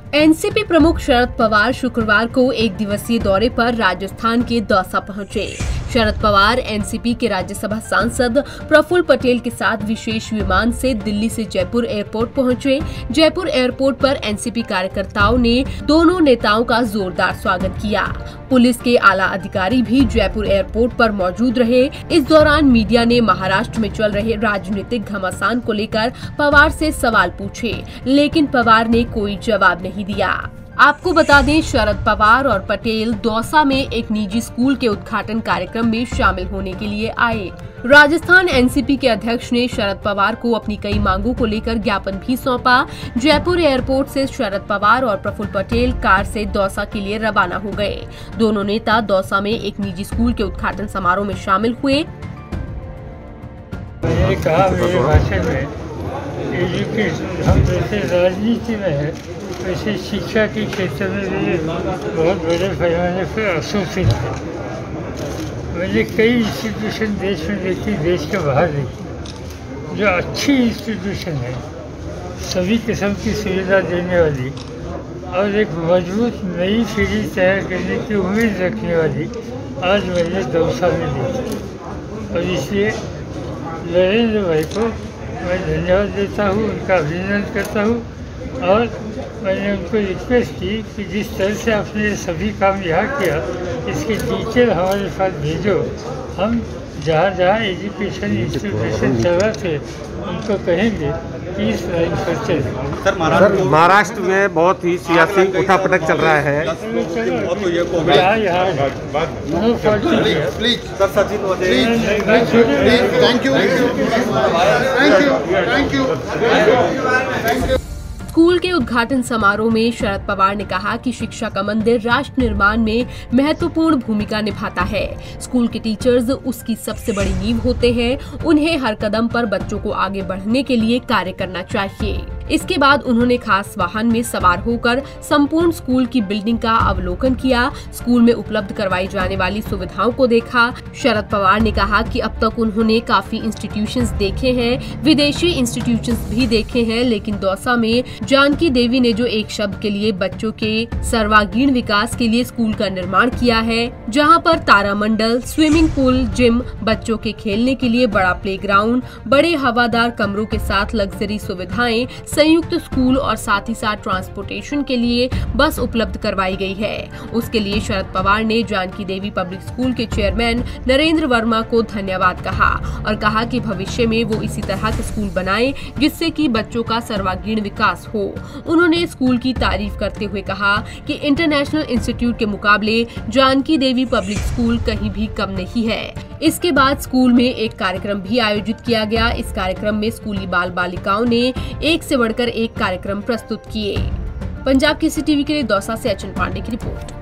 NCP प्रमुख शरद पवार शुक्रवार को एक दिवसीय दौरे पर राजस्थान के दौसा पहुंचे। शरद पवार एनसीपी के राज्यसभा सांसद प्रफुल्ल पटेल के साथ विशेष विमान से दिल्ली से जयपुर एयरपोर्ट पहुंचे। जयपुर एयरपोर्ट पर एनसीपी कार्यकर्ताओं ने दोनों नेताओं का जोरदार स्वागत किया। पुलिस के आला अधिकारी भी जयपुर एयरपोर्ट पर मौजूद रहे। इस दौरान मीडिया ने महाराष्ट्र में चल रहे राजनीतिक घमासान को लेकर पवार से सवाल पूछे, लेकिन पवार ने कोई जवाब नहीं दिया। आपको बता दें, शरद पवार और पटेल दौसा में एक निजी स्कूल के उद्घाटन कार्यक्रम में शामिल होने के लिए आए। राजस्थान एनसीपी के अध्यक्ष ने शरद पवार को अपनी कई मांगों को लेकर ज्ञापन भी सौंपा। जयपुर एयरपोर्ट से शरद पवार और प्रफुल्ल पटेल कार से दौसा के लिए रवाना हो गए। दोनों नेता दौसा में एक निजी स्कूल के उद्घाटन समारोह में शामिल हुए। मैंने कहा मेरे भाषण में, हम जैसे राजनीति में है वैसे शिक्षा के क्षेत्र में भी बहुत बड़े पैमाने पर असूचित है। मैंने कई इंस्टीट्यूशन देश में देखी, देश के बाहर देखी, जो अच्छी इंस्टीट्यूशन है, सभी किस्म की सुविधा देने वाली और एक मजबूत नई पीढ़ी तैयार करने की उम्मीद रखने वाली आज मैंने दौसा में देखी। और इसलिए नरेंद्र भाई को मैं धन्यवाद देता हूँ, उनका अभिनंदन करता हूँ। और मैंने उनको रिक्वेस्ट की कि जिस तरह से आपने सभी काम यहाँ किया, इसकी डिटेल हमारे पास भेजो। हम जहाँ जहाँ एजुकेशन इंस्टीट्यूशन चल रहे थे उनको कहेंगे कि इस लाइन पर चले। सर, महाराष्ट्र में बहुत ही सियासी उठापटक चल रहा है। स्कूल के उद्घाटन समारोह में शरद पवार ने कहा कि शिक्षा का मंदिर राष्ट्र निर्माण में महत्वपूर्ण भूमिका निभाता है। स्कूल के टीचर्स उसकी सबसे बड़ी नींव होते हैं। उन्हें हर कदम पर बच्चों को आगे बढ़ने के लिए कार्य करना चाहिए। इसके बाद उन्होंने खास वाहन में सवार होकर संपूर्ण स्कूल की बिल्डिंग का अवलोकन किया। स्कूल में उपलब्ध करवाई जाने वाली सुविधाओं को देखा। शरद पवार ने कहा कि अब तक उन्होंने काफी इंस्टीट्यूशंस देखे हैं, विदेशी इंस्टीट्यूशंस भी देखे हैं, लेकिन दौसा में जानकी देवी ने जो एक शब्द के लिए बच्चों के सर्वांगीण विकास के लिए स्कूल का निर्माण किया है, जहां पर तारामंडल, स्विमिंग पूल, जिम, बच्चों के खेलने के लिए बड़ा प्लेग्राउंड, बड़े हवादार कमरों के साथ लग्जरी सुविधाएं, संयुक्त स्कूल और साथ ही साथ ट्रांसपोर्टेशन के लिए बस उपलब्ध करवाई गई है। उसके लिए शरद पवार ने जानकी देवी पब्लिक स्कूल के चेयरमैन नरेंद्र वर्मा को धन्यवाद कहा और कहा कि भविष्य में वो इसी तरह के स्कूल बनाए जिससे कि बच्चों का सर्वांगीण विकास हो। उन्होंने स्कूल की तारीफ करते हुए कहा कि इंटरनेशनल इंस्टीट्यूट के मुकाबले जानकी देवी पब्लिक स्कूल कहीं भी कम नहीं है। इसके बाद स्कूल में एक कार्यक्रम भी आयोजित किया गया। इस कार्यक्रम में स्कूली बाल बालिकाओं ने एक से बढ़कर एक कार्यक्रम प्रस्तुत किए। पंजाब केसरी टीवी के लिए दौसा से अचन पांडे की रिपोर्ट।